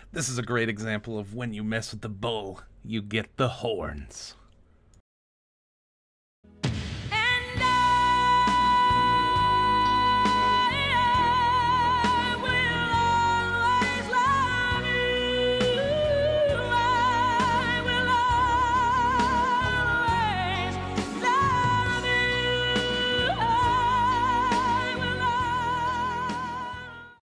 This is a great example of when you mess with the bull, you get the horns.